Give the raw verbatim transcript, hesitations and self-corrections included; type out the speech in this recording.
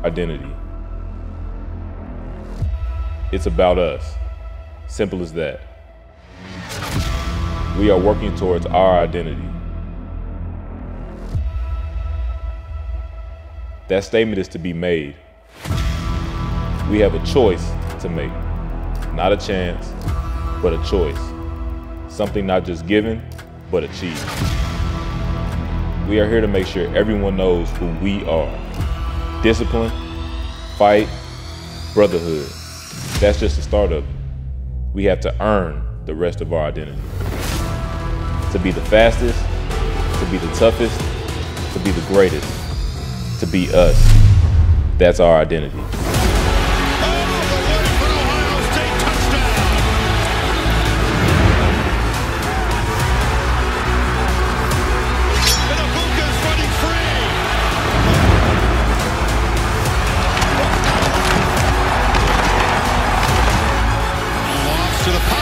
identity. It's about us. Simple as that. We are working towards our identity. That statement is to be made. We have a choice to make. Not a chance, but a choice. Something not just given, but achieved. We are here to make sure everyone knows who we are. Discipline, fight, brotherhood. That's just the start of it. We have to earn the rest of our identity. To be the fastest, to be the toughest, to be the greatest, to be us. That's our identity. To the